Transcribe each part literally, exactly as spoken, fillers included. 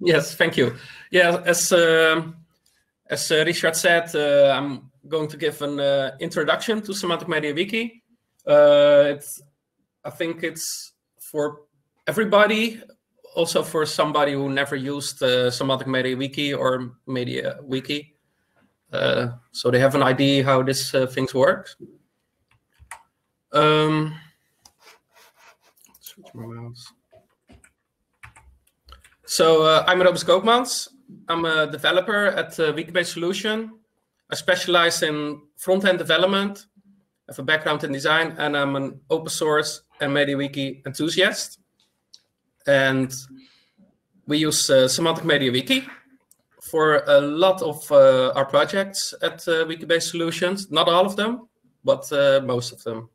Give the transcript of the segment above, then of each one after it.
Yes, thank you. Yeah, as uh, as uh, Richard said, uh, I'm going to give an uh, introduction to Semantic Media Wiki. Uh, it's, I think it's for everybody, also for somebody who never used uh, Semantic Media Wiki or Media Wiki, uh, so they have an idea how this uh, things work. Um, switch my mouse. So uh, I'm Robert Koopmans. I'm a developer at uh, Wikibase Solution. I specialize in front-end development. I have a background in design, and I'm an open source and MediaWiki enthusiast. And we use uh, Semantic Media Wiki for a lot of uh, our projects at uh, Wikibase Solutions. Not all of them, but uh, most of them.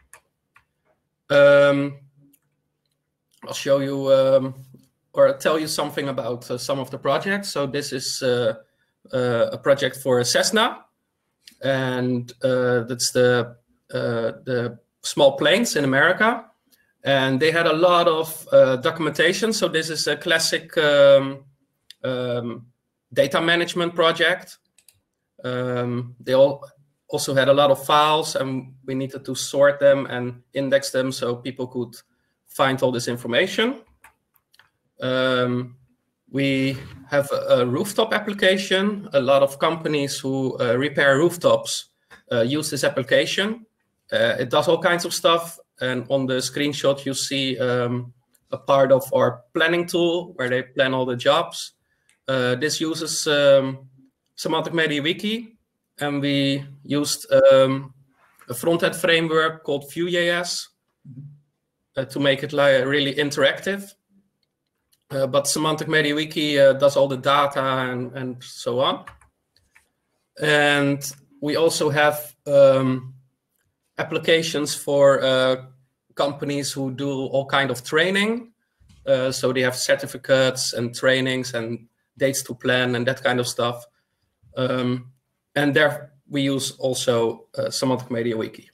Um, I'll show you um, or tell you something about uh, some of the projects. So this is uh, uh, a project for Cessna, and uh, that's the uh, the small planes in America, and they had a lot of uh, documentation. So this is a classic um, um, data management project. Um, they all also had a lot of files, and we needed to sort them and index them so people could find all this information. Um, we have a, a rooftop application. A lot of companies who uh, repair rooftops uh, use this application. Uh, it does all kinds of stuff. And on the screenshot, you see um, a part of our planning tool where they plan all the jobs. Uh, this uses um, Semantic Media Wiki, and we used um, a front-end framework called Vue.js uh, to make it like really interactive. Uh, but Semantic Media Wiki uh, does all the data and, and so on. And we also have um, applications for uh, companies who do all kind of training. Uh, so they have certificates and trainings and dates to plan and that kind of stuff. Um, and there we use also uh, Semantic Media Wiki.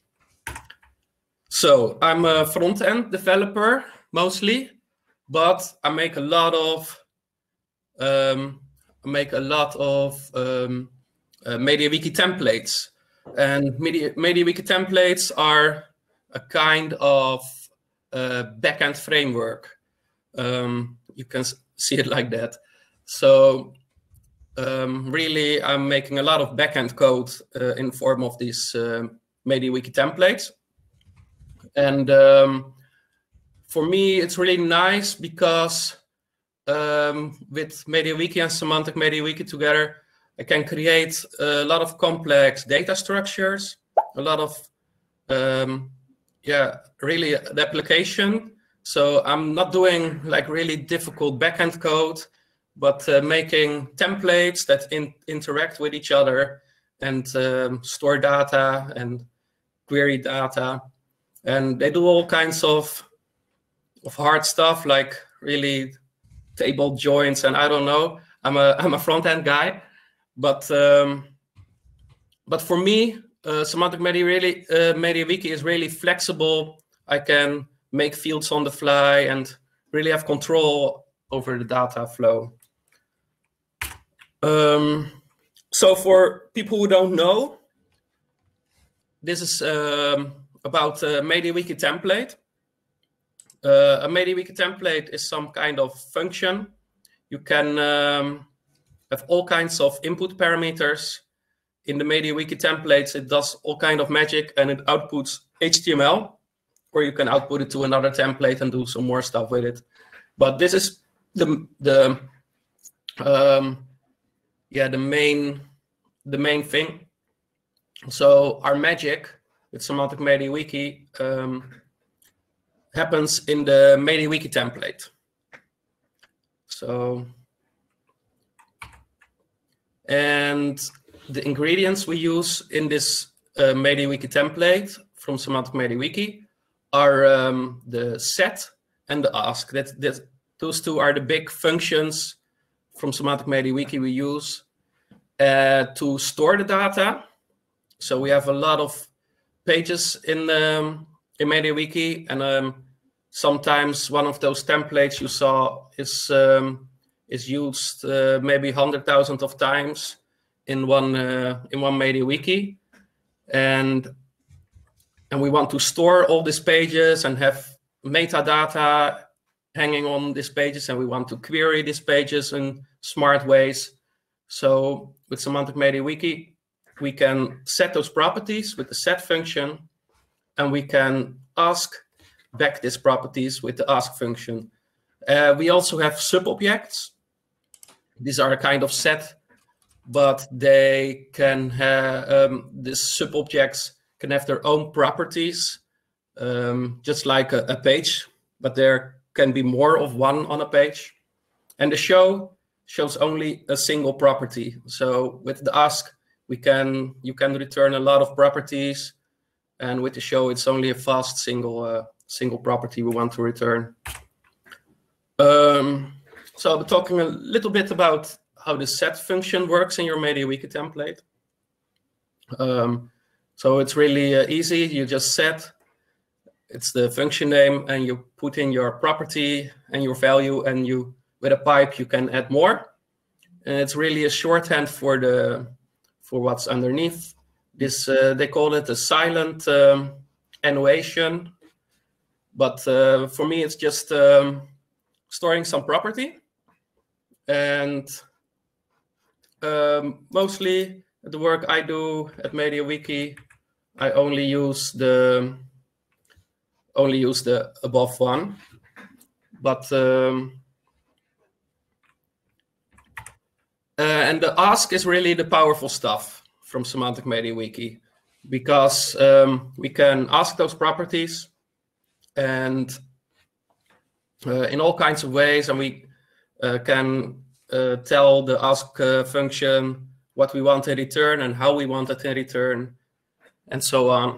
So I'm a front-end developer mostly, but I make a lot of um, I make a lot of um, uh, MediaWiki templates, and Media, MediaWiki templates are a kind of uh, backend framework. Um, you can see it like that. So um, really, I'm making a lot of backend code uh, in form of these uh, MediaWiki templates, and um, for me, it's really nice because um, with MediaWiki and Semantic Media Wiki together, I can create a lot of complex data structures, a lot of, um, yeah, really the application. So I'm not doing like really difficult backend code, but uh, making templates that in interact with each other and um, store data and query data. And they do all kinds of of hard stuff, like really table joins, and I don't know. I'm a I'm a front end guy, but um, but for me, uh, Semantic Media really uh, MediaWiki is really flexible. I can make fields on the fly and really have control over the data flow. Um, so for people who don't know, this is um, about a MediaWiki template. Uh, a MediaWiki template is some kind of function. You can um, have all kinds of input parameters. In the MediaWiki templates, it does all kind of magic and it outputs H T M L, or you can output it to another template and do some more stuff with it. But this is the the um, yeah the main the main thing. So our magic with Semantic Media Wiki um, happens in the MediaWiki template. So, and the ingredients we use in this uh, MediaWiki template from Semantic Media Wiki are um, the set and the ask. That, that those two are the big functions from Semantic Media Wiki we use uh, to store the data. So we have a lot of pages in um, in MediaWiki, and um, sometimes one of those templates you saw is um, is used uh, maybe hundred thousand of times in one uh, in one MediaWiki, and and we want to store all these pages and have metadata hanging on these pages, and we want to query these pages in smart ways. So with Semantic MediaWiki, we can set those properties with the set function, and we can ask back these properties with the ask function. Uh, we also have subobjects. These are a kind of set, but they can have, um, these subobjects can have their own properties, um, just like a, a page, but there can be more of one on a page. And the show shows only a single property. So with the ask, we can you can return a lot of properties, and with the show, it's only a fast single uh, single property we want to return. Um, so I'll be talking a little bit about how the set function works in your MediaWiki template. Um, so it's really uh, easy. You just set, it's the function name, and you put in your property and your value, and you with a pipe you can add more. And it's really a shorthand for the for what's underneath. This uh, they call it a silent um, annotation, but uh, for me it's just um, storing some property. And um, mostly the work I do at MediaWiki, I only use the only use the above one, but um, uh, and the ask is really the powerful stuff from Semantic MediaWiki, because um, we can ask those properties and uh, in all kinds of ways, and we uh, can uh, tell the ask uh, function what we want to return and how we want it to return, and so on.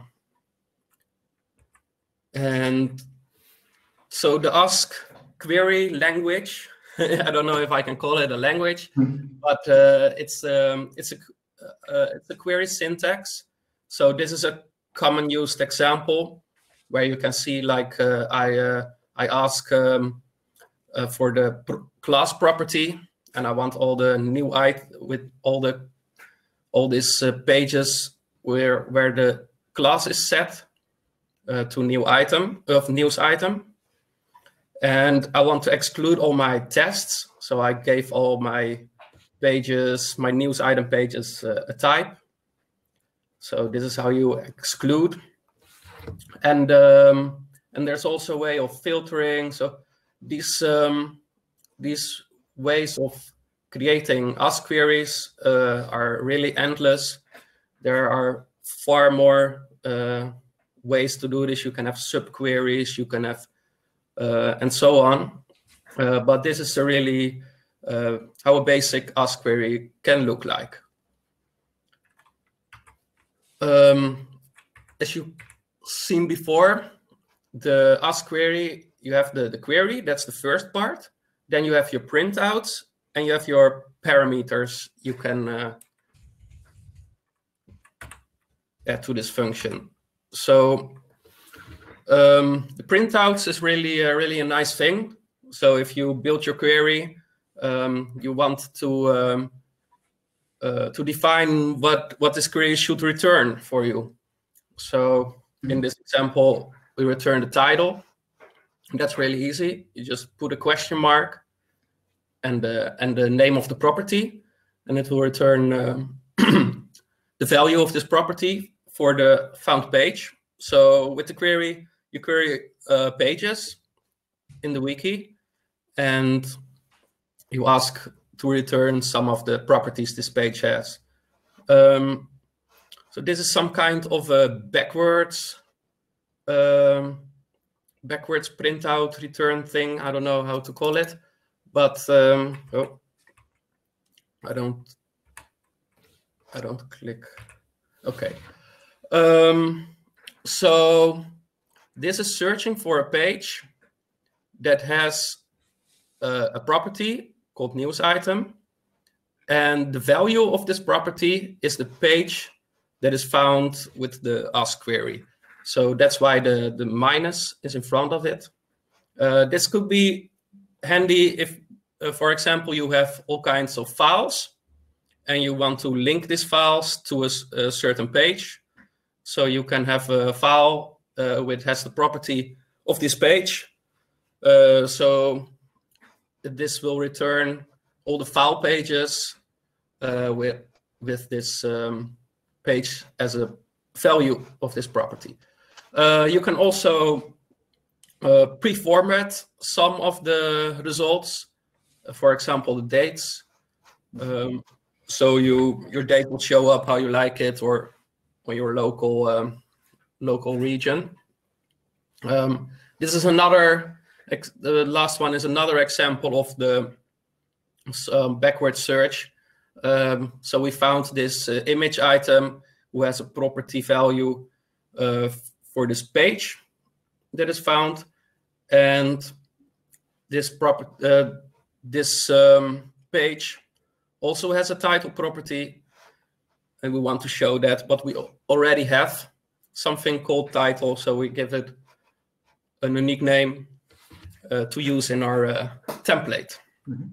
And so the ask query language, I don't know if I can call it a language, mm-hmm. but uh, it's um, it's a uh, it's a query syntax. So this is a common used example where you can see, like uh, I uh, I ask um, uh, for the pr class property, and I want all the new item with all the all these uh, pages where where the class is set uh, to new item of news item. And I want to exclude all my tests. So I gave all my pages, my news item pages, uh, a type. So this is how you exclude. And um, and there's also a way of filtering. So these um, these ways of creating ask queries uh, are really endless. There are far more uh, ways to do this. You can have subqueries. You can have Uh, and so on, uh, but this is a really uh, how a basic ask query can look like. Um, as you've seen before, the ask query, you have the, the query, that's the first part. Then you have your printouts, and you have your parameters you can uh, add to this function. So Um, the printouts is really, uh, really a nice thing. So if you build your query, um, you want to um, uh, to define what what this query should return for you. So mm-hmm. in this example, we return the title. And that's really easy. You just put a question mark and the and the name of the property, and it will return um, the value of this property for the found page. So with the query, you query uh, pages in the wiki, and you ask to return some of the properties this page has. Um, so this is some kind of a backwards, um, backwards printout return thing. I don't know how to call it, but um, oh, I don't, I don't click. Okay. Um, so this is searching for a page that has uh, a property called news item, and the value of this property is the page that is found with the ask query. So that's why the, the minus is in front of it. Uh, this could be handy if uh, for example, you have all kinds of files, and you want to link these files to a, a certain page. So you can have a file uh, which has the property of this page. Uh, so this will return all the file pages uh, with with this um, page as a value of this property. Uh, you can also uh, pre-format some of the results. Uh, for example, the dates. Um, so you your date will show up how you like it, or or your local um, local region. Um, this is another. The last one is another example of the um, backward search. Um, so we found this uh, image item who has a property value uh, for this page that is found, and this proper uh, this um, page also has a title property, and we want to show that, but we already have something called title, so we give it a unique name uh, to use in our uh, template. Mm-hmm.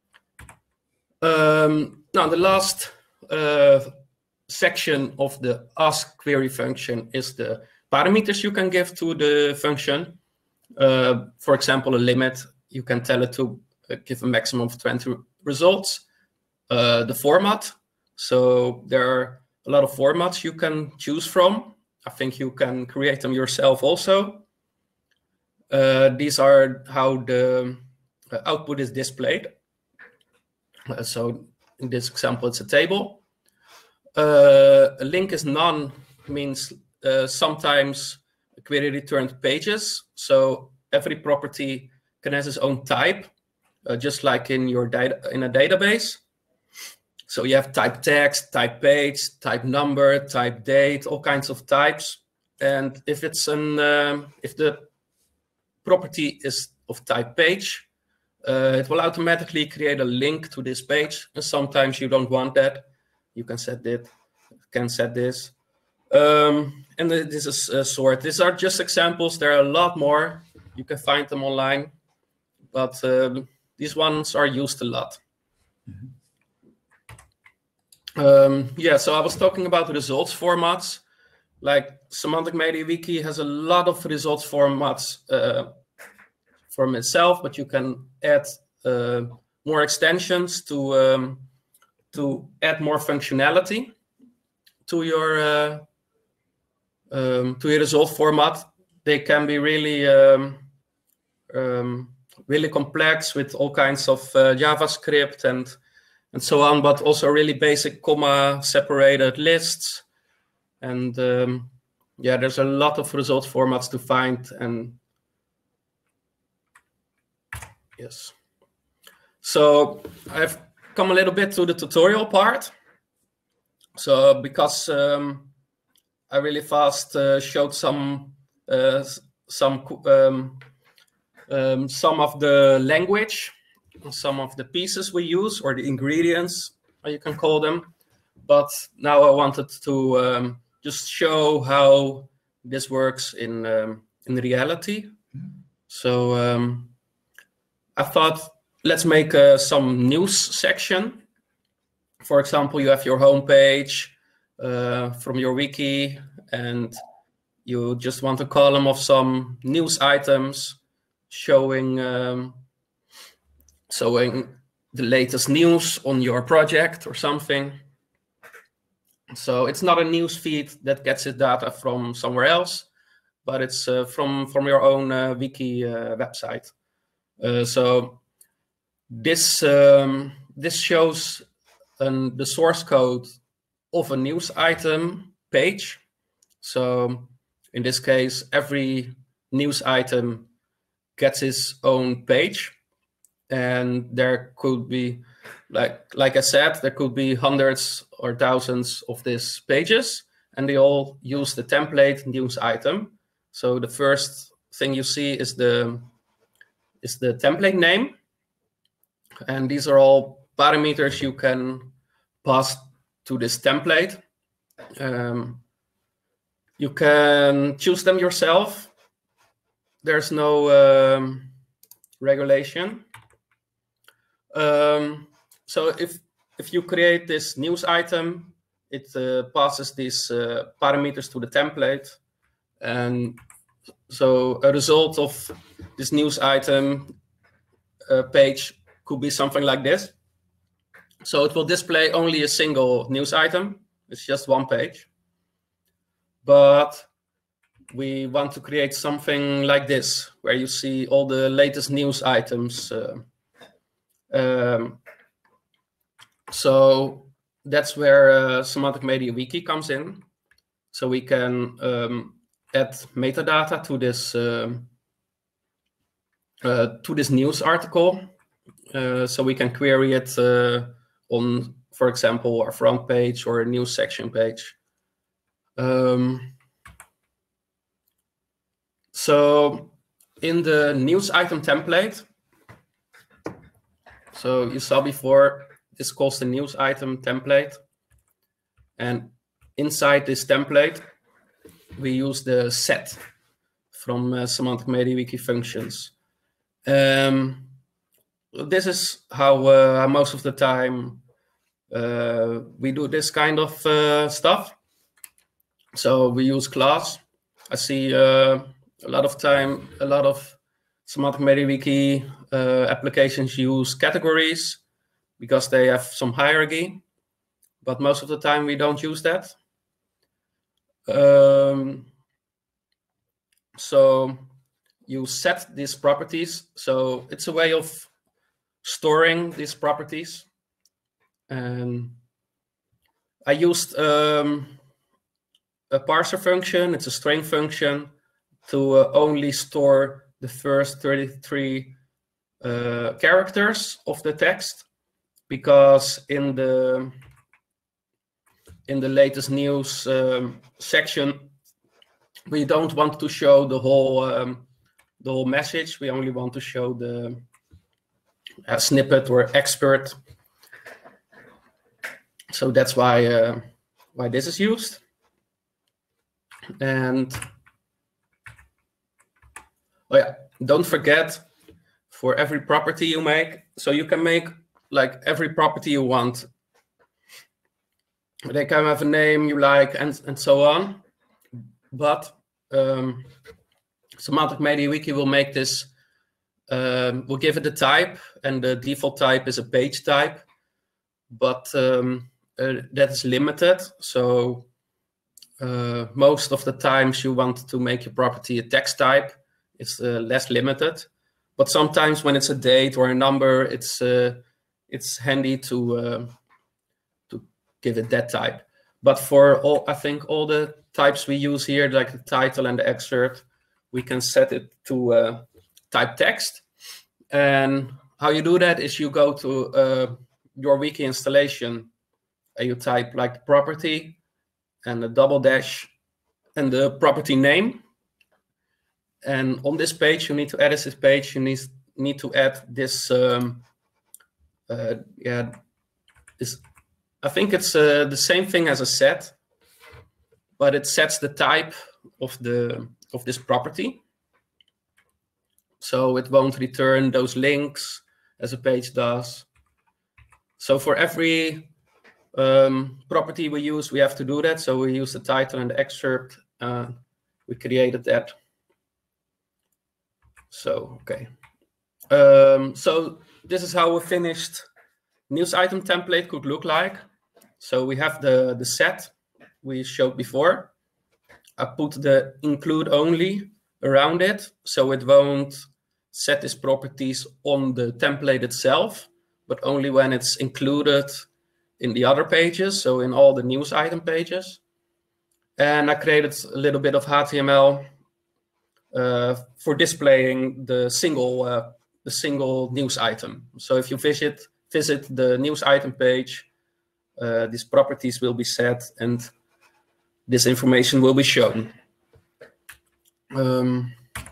Um, now, the last uh, section of the ask query function is the parameters you can give to the function. Uh, for example, a limit, you can tell it to uh, give a maximum of twenty results. Uh, the format, so there are a lot of formats you can choose from. I think you can create them yourself also. Uh, these are how the output is displayed. Uh, so in this example, it's a table. Uh, a link is none means uh, sometimes a query returned pages. So every property can have its own type, uh, just like in your data in a database. So you have type text, type page, type number, type date, all kinds of types. And if it's an um, if the property is of type page, uh, it will automatically create a link to this page. And sometimes you don't want that. You can set it, can set this. Um, and this is a sort. These are just examples. There are a lot more. You can find them online, but um, these ones are used a lot. Mm-hmm. Um, yeah, so I was talking about results formats. Like Semantic MediaWiki has a lot of results formats uh, from itself, but you can add uh, more extensions to um, to add more functionality to your uh, um, to your result format. They can be really um, um, really complex with all kinds of uh, JavaScript and and so on, but also really basic comma separated lists. And um, yeah, there's a lot of result formats to find. And yes, so I've come a little bit to the tutorial part. So because um, I really fast uh, showed some uh, some um, um, some of the language, some of the pieces we use, or the ingredients, you can call them. But now I wanted to um, just show how this works in um, in reality. So um, I thought, let's make uh, some news section. For example, you have your homepage uh, from your wiki, and you just want a column of some news items showing um, showing the latest news on your project or something. So it's not a news feed that gets its data from somewhere else, but it's uh, from from your own uh, wiki uh, website. Uh, so this um, this shows an, the source code of a news item page. So in this case, every news item gets its own page, and there could be, like like I said, there could be hundreds or thousands of these pages, and they all use the template news item. So the first thing you see is the is the template name, and these are all parameters you can pass to this template. Um, you can choose them yourself. There's no um, regulation. Um, so if if you create this news item, it uh, passes these uh, parameters to the template, and so a result of this news item uh, page could be something like this. So it will display only a single news item. It's just one page. But we want to create something like this, where you see all the latest news items. Uh, um, so that's where uh, Semantic Media Wiki comes in. So we can um, add metadata to this um, uh, to this news article. Uh, so we can query it uh, on, for example, a front page or a news section page. Um, so in the news item template, so you saw before, this calls the news item template. And inside this template, we use the set from uh, Semantic Media Wiki functions. Um, this is how uh, most of the time uh, we do this kind of uh, stuff. So we use class. I see uh, a lot of time, a lot of Semantic Media Wiki uh, applications use categories because they have some hierarchy, but most of the time we don't use that. Um, so you set these properties. So it's a way of storing these properties. And I used um, a parser function. It's a string function to uh, only store the first thirty-three uh, characters of the text, because in the in the latest news um, section, we don't want to show the whole um, the whole message. We only want to show the uh, snippet or expert. So that's why uh, why this is used. And oh yeah, don't forget, for every property you make, so you can make like every property you want. They can have a name you like, and and so on. But um, Semantic Media Wiki will make this. Um, we'll give it a type, and the default type is a page type, but um, uh, that is limited. So uh, most of the times you want to make your property a text type. It's uh, less limited. But sometimes when it's a date or a number, it's uh, it's handy to uh, to give it that type. But for all, I think all the types we use here, like the title and the excerpt, we can set it to uh, type text. And how you do that is you go to uh, your wiki installation and you type like the property and the double dash and the property name. And on this page, you need to edit this page. You need need to add this. Um, uh, yeah, this. I think it's uh, the same thing as a set, but it sets the type of the of this property. So it won't return those links as a page does. So for every um, property we use, we have to do that. So we use the title and the excerpt. Uh, we created that. So, okay. Um, so this is how a finished news item template could look like. So we have the, the set we showed before. I put the include only around it, so it won't set its properties on the template itself, but only when it's included in the other pages, so in all the news item pages. And I created a little bit of H T M L Uh, for displaying the single uh, the single news item. So if you visit visit the news item page, uh, these properties will be set and this information will be shown. Um,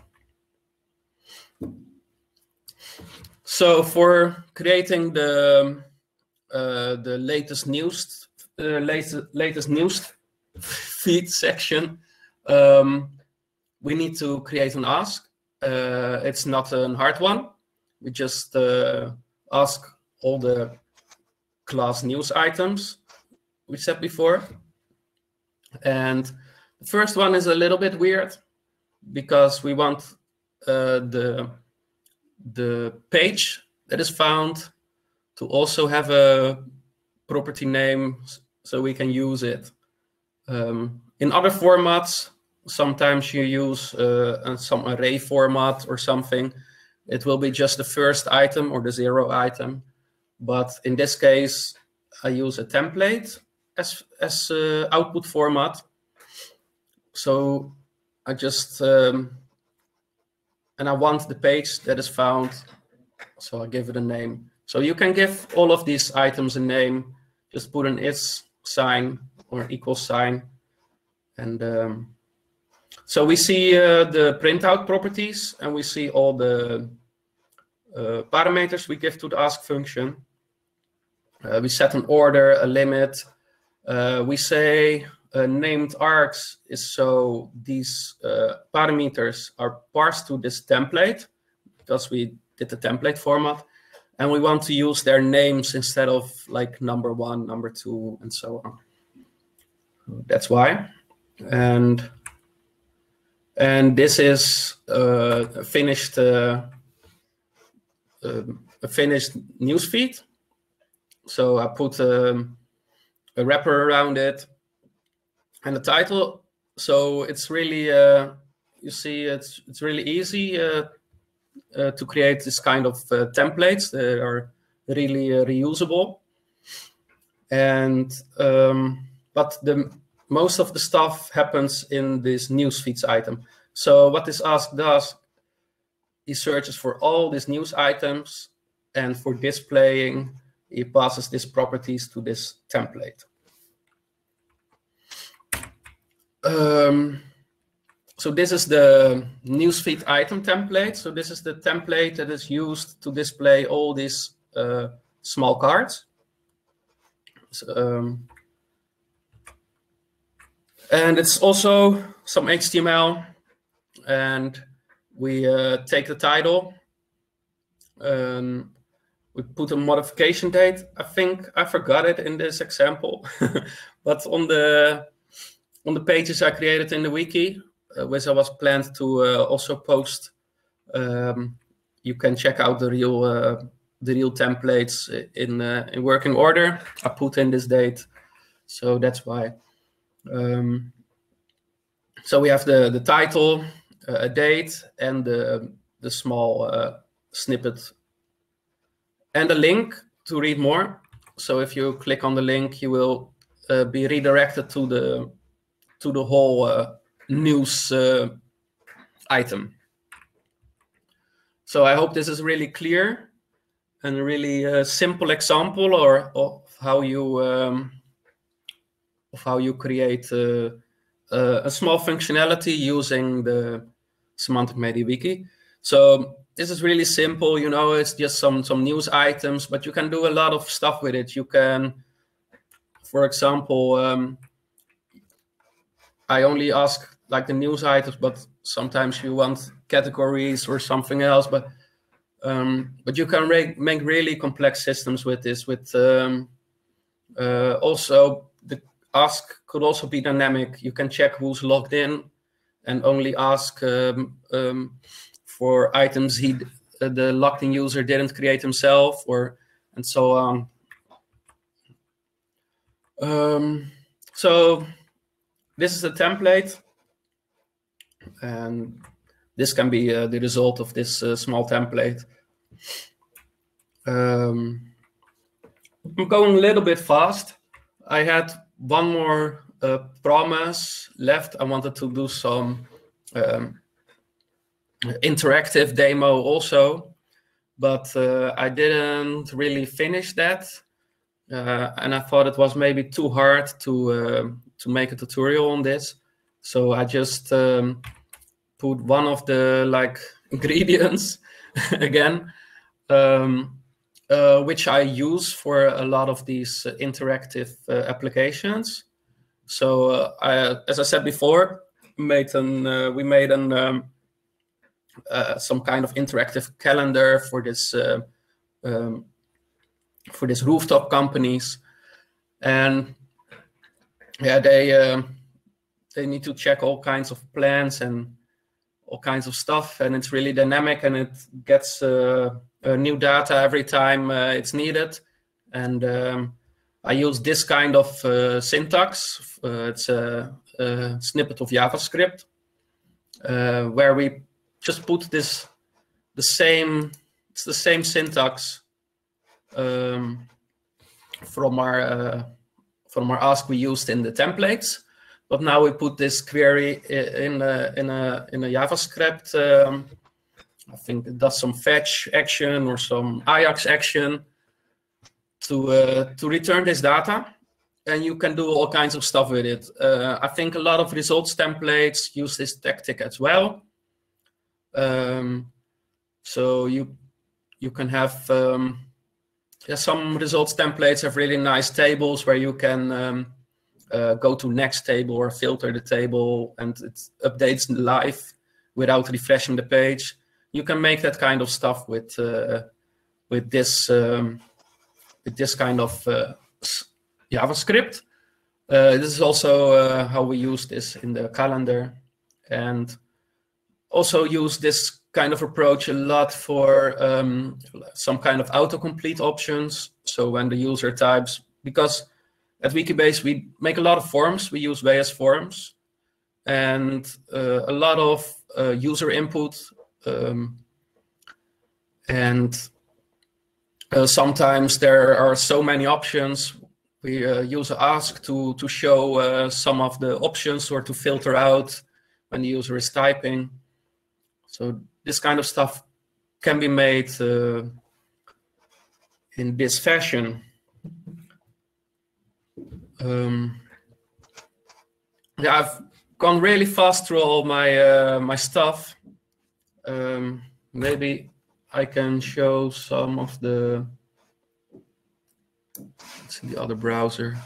so for creating the uh, the latest news uh, latest latest news feed section, um, we need to create an ask. Uh, it's not a hard one. We just uh, ask all the class news items we said before. And the first one is a little bit weird because we want uh, the, the page that is found to also have a property name so we can use it. Um, in other formats, sometimes you use uh, some array format or something. It will be just the first item or the zero item. But in this case, I use a template as, as uh, output format. So I just, um, and I want the page that is found, so I give it a name. So you can give all of these items a name, just put an is sign or equal sign. And um, so we see uh, the printout properties, and we see all the uh, parameters we give to the ask function. Uh, we set an order, a limit. Uh, we say uh, named args is so these uh, parameters are parsed to this template because we did the template format. And we want to use their names instead of like number one, number two, and so on. That's why. And and this is uh, a finished uh, uh, a finished newsfeed. So I put um, a wrapper around it and the title. So it's really uh, you see it's it's really easy uh, uh, to create this kind of uh, templates that are really uh, reusable. And um, but the most of the stuff happens in this newsfeeds item. So what this ask does, he searches for all these news items, and for displaying, he passes these properties to this template. Um, so this is the newsfeed item template. So this is the template that is used to display all these uh, small cards. So, um, and it's also some H T M L, and we uh, take the title. Um, we put a modification date. I think I forgot it in this example, but on the on the pages I created in the wiki, uh, which I was planned to uh, also post, um, you can check out the real uh, the real templates in uh, in working order. I put in this date, so that's why. Um, so we have the the title, uh, a date, and the the small uh, snippet, and a link to read more. So if you click on the link, you will uh, be redirected to the to the whole uh, news uh, item. So I hope this is really clear and a really uh, simple example or of how you um, of how you create uh, uh, a small functionality using the Semantic Media Wiki. So this is really simple, you know, it's just some, some news items, but you can do a lot of stuff with it. You can, for example, um, I only ask like the news items, but sometimes you want categories or something else, but um, but you can make really complex systems with this. With um, uh, also the ask could also be dynamic. You can check who's logged in and only ask um, um, for items he uh, the logged in user didn't create himself, or and so on. Um, so this is the template, and this can be uh, the result of this uh, small template. Um, I'm going a little bit fast. I had one more uh, promise left. I wanted to do some um, interactive demo also, but uh, I didn't really finish that. Uh, and I thought it was maybe too hard to uh, to make a tutorial on this. So I just um, put one of the like ingredients again, um, uh, which I use for a lot of these uh, interactive uh, applications. So uh, I, as I said before, made an uh, we made an um, uh, some kind of interactive calendar for this uh, um, for these rooftop companies, and yeah, they uh, they need to check all kinds of plans and all kinds of stuff, and it's really dynamic, and it gets uh, uh, new data every time uh, it's needed. And um, I use this kind of uh, syntax. Uh, it's a, a snippet of JavaScript uh, where we just put this the same it's the same syntax um, from our uh, from our ask we used in the templates, but now we put this query in a in a in a JavaScript. Um, I think it does some fetch action or some Ajax action to uh, to return this data, and you can do all kinds of stuff with it. Uh, I think a lot of results templates use this tactic as well. Um, so you you can have um, yeah, some results templates have really nice tables where you can um, uh, go to next table or filter the table, and it updates live without refreshing the page. You can make that kind of stuff with uh, with this um, with this kind of uh, JavaScript. Uh, this is also uh, how we use this in the calendar, and also use this kind of approach a lot for um, some kind of autocomplete options. So when the user types, because at Wikibase we make a lot of forms, we use V S forms, and uh, a lot of uh, user input, um, and uh, sometimes there are so many options. We uh, use ask to to show uh, some of the options or to filter out when the user is typing. So this kind of stuff can be made uh, in this fashion. Um, yeah, I've gone really fast through all my uh, my stuff. Um, maybe I can show some of the. It's in the other browser.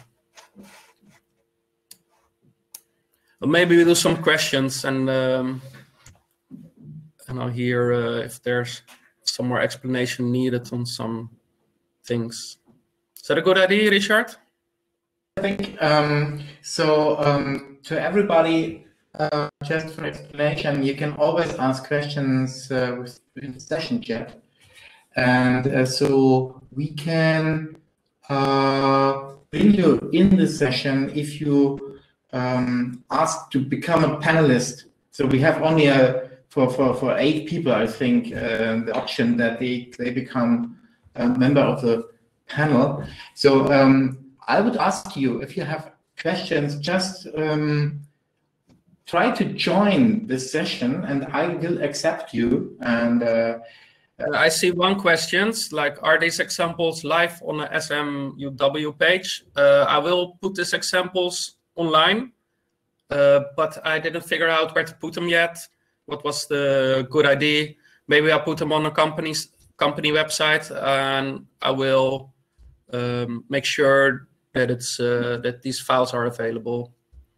But maybe we do some questions, and um, and I'll hear uh, if there's some more explanation needed on some things. Is that a good idea, Richard? I think um, so. Um, to everybody, uh, just for explanation, you can always ask questions uh, within the session chat, and uh, so we can uh, bring you in the session if you um, ask to become a panelist. So we have only a for for for eight people, I think, uh, the option that they they become a member of the panel. So um, I would ask you, if you have questions, just um, try to join this session, and I will accept you. And uh, I see one question, like, are these examples live on the S M U W page? Uh, I will put these examples online, uh, but I didn't figure out where to put them yet. What was the good idea? Maybe I'll put them on a company's company website, and I will um, make sure that it's uh, that these files are available.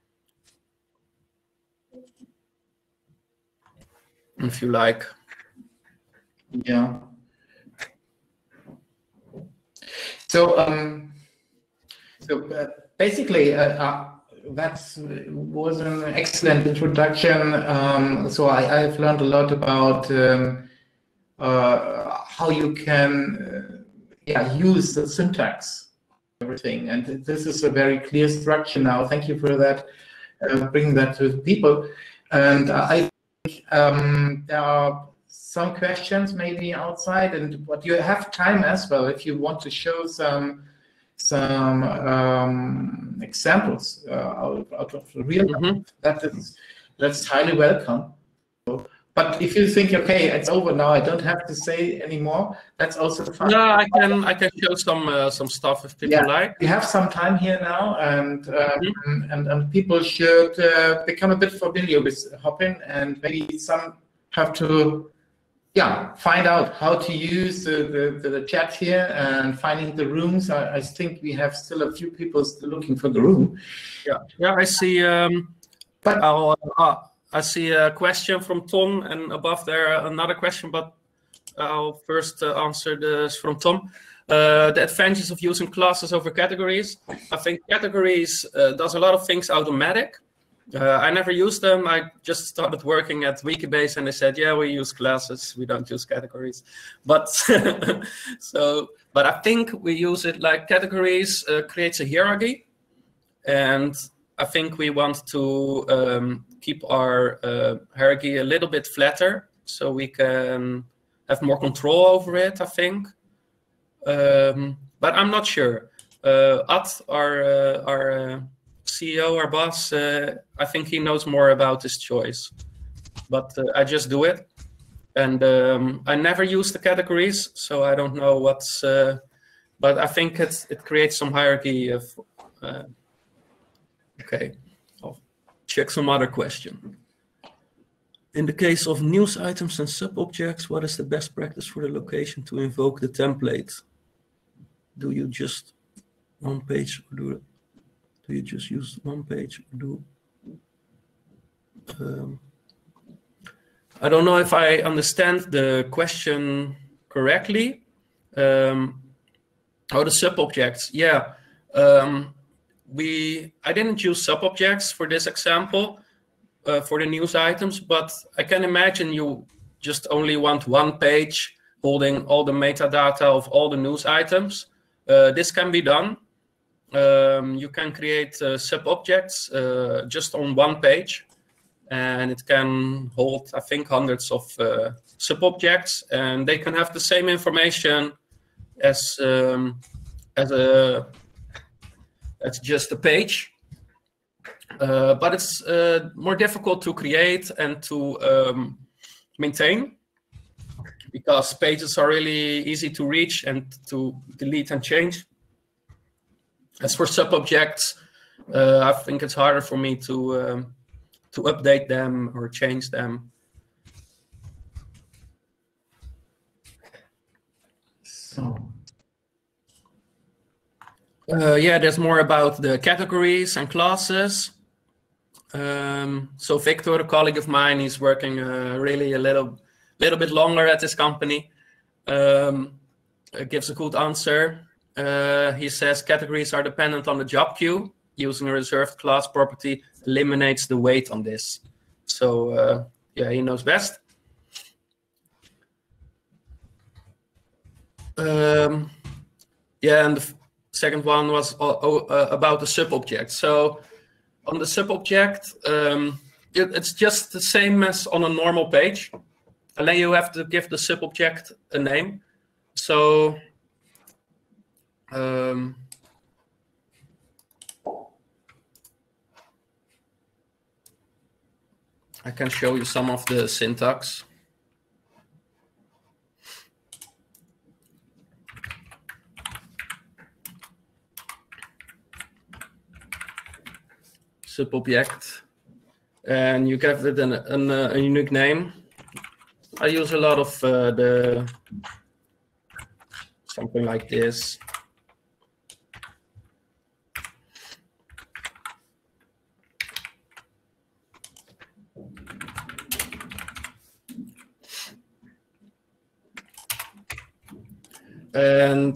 If you like. Yeah. So um, so uh, basically, uh, uh, that was an excellent introduction. Um, so I, I've learned a lot about um, uh, how you can uh, yeah, use the syntax, everything. And this is a very clear structure now. Thank you for that, uh, bringing that to the people. And I think um, there are some questions maybe outside, and but you have time as well if you want to show some some um, examples uh, out, out of the real Mm-hmm. life. That is that's highly welcome. But if you think, okay, it's over now, I don't have to say anymore, that's also fine. No, I can I can show some uh, some stuff if people Yeah, like. we have some time here now, and um, Mm-hmm. and, and people should uh, become a bit familiar with Hopin, and maybe some have to yeah, find out how to use the, the, the chat here and finding the rooms. I, I think we have still a few people still looking for the room. Yeah, yeah. I see. Um, but I'll, uh, I see a question from Tom, and above there another question. But I'll first uh, answer this from Tom. Uh, the advantages of using classes over categories. I think categories uh, does a lot of things automatic. Uh, I never used them. I just started working at Wikibase and they said, yeah, we use classes. We don't use categories. But so, but I think we use it like categories uh, creates a hierarchy. And I think we want to um, keep our uh, hierarchy a little bit flatter so we can have more control over it, I think. Um, but I'm not sure. Uh, Ad, our, uh, our uh, C E O, our boss, uh, I think he knows more about his choice. But uh, I just do it. And um, I never use the categories, so I don't know what's... Uh, but I think it's, it creates some hierarchy of... Uh, okay, I'll check some other question. In the case of news items and sub-objects, what is the best practice for the location to invoke the template? Do you just one page or do, do you just use one page or do? Um, I don't know if I understand the question correctly. Um, oh, the sub-objects, yeah. Um, we I didn't use sub-objects for this example. Uh, for the news items, but I can imagine you just only want one page holding all the metadata of all the news items. Uh, this can be done. Um, you can create uh, sub-objects uh, just on one page, and it can hold, I think, hundreds of uh, sub-objects, and they can have the same information as um, as a as just a page. Uh, but it's uh, more difficult to create and to um, maintain because pages are really easy to reach and to delete and change. As for sub-objects, uh, I think it's harder for me to um, to update them or change them. So. Uh, yeah, there's more about the categories and classes. Um, so Victor, a colleague of mine, he's working uh, really a little, little bit longer at this company. Um, gives a good answer. Uh, he says categories are dependent on the job queue. Using a reserved class property eliminates the weight on this. So uh, yeah, he knows best. Um, yeah, and the second one was uh, uh, about the sub-object. So on the sub-object, um, it, it's just the same as on a normal page. And then you have to give the sub-object a name. So um, I can show you some of the syntax. Sub-object, and you give it an, an, a unique name. I use a lot of uh, the something like this. And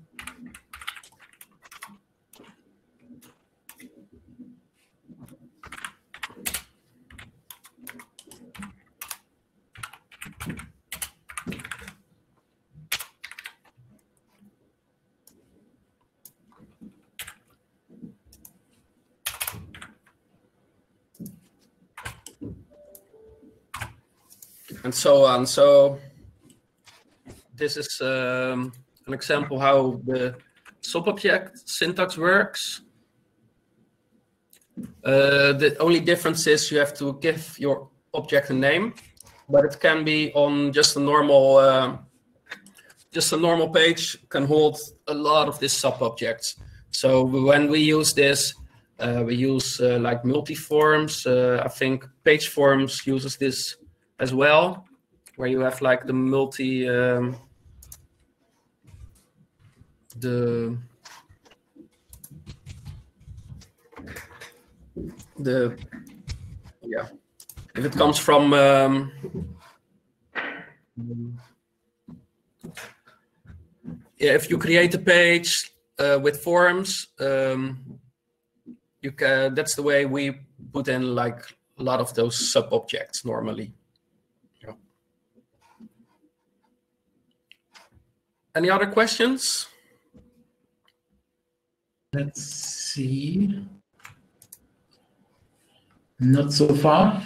and so on. So this is um, an example how the sub-object syntax works. Uh, the only difference is you have to give your object a name, but it can be on just a normal, uh, just a normal page can hold a lot of these sub-objects. So when we use this, uh, we use uh, like multi-forms. Uh, I think page forms uses this as well, where you have like the multi, um, the the yeah, if it comes from um, if you create a page uh, with forms, um, you can. That's the way we put in like a lot of those sub objects normally. Yeah. Any other questions? Let's see. Not so far.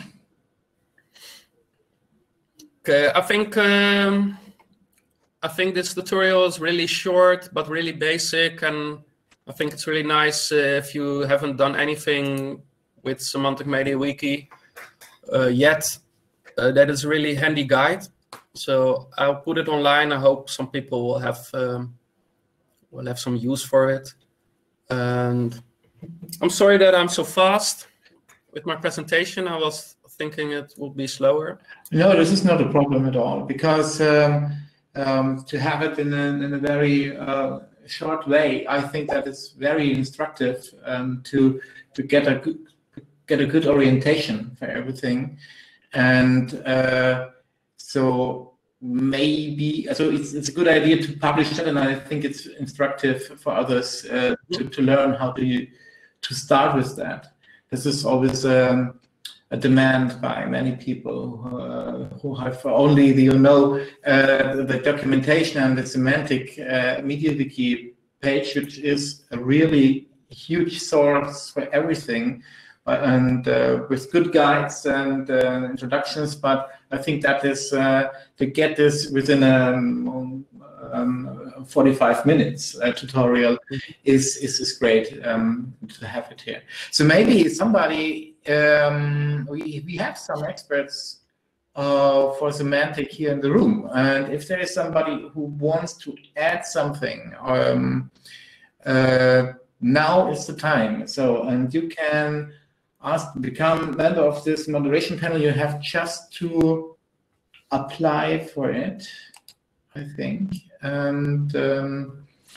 Okay, I think um, I think this tutorial is really short but really basic, and I think it's really nice uh, if you haven't done anything with Semantic Media Wiki uh, yet. Uh, that is a really handy guide. So I'll put it online. I hope some people will have um, will have some use for it. And I'm sorry that I'm so fast with my presentation. I was thinking it would be slower. No, this is not a problem at all, because um, um, to have it in a, in a very uh, short way, I think that is very instructive um, to to get a good get a good orientation for everything, and uh, so maybe so it's it's a good idea to publish it, and I think it's instructive for others uh, to to learn how to to start with that. This is always um, a demand by many people uh, who have only the, you know, uh, the, the documentation and the Semantic uh, Media Wiki page, which is a really huge source for everything, uh, and uh, with good guides and uh, introductions. But I think that is uh, to get this within a um, um, forty-five minutes uh, tutorial is, is is great um, to have it here. So maybe somebody. Um, we, we have some experts uh, for semantic here in the room, and if there is somebody who wants to add something, um, uh, now is the time. So, and you can ask, become member of this moderation panel. You have just to apply for it, I think, and um,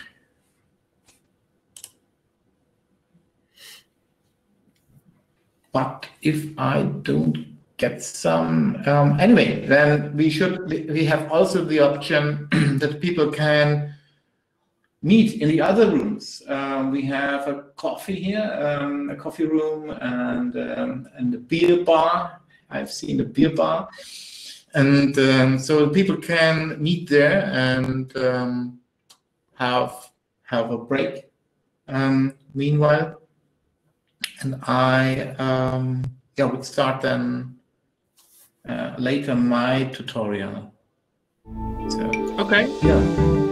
but if I don't get some, um, anyway, then we should, we have also the option that people can meet in the other rooms. Um, we have a coffee here, um, a coffee room, and, um, and a beer bar. I've seen a beer bar. And um, so people can meet there and um, have, have a break. Um, meanwhile, and I um, yeah, would start then uh, later my tutorial. So, okay. Yeah.